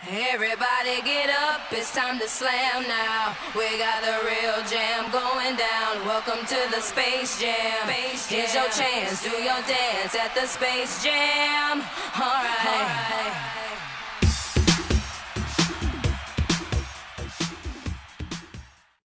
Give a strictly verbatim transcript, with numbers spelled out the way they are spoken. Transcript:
Everybody get up, it's time to slam now. We got the real jam going down. Welcome to the Space Jam. Here's your chance, do your dance at the Space Jam. Alright. All right.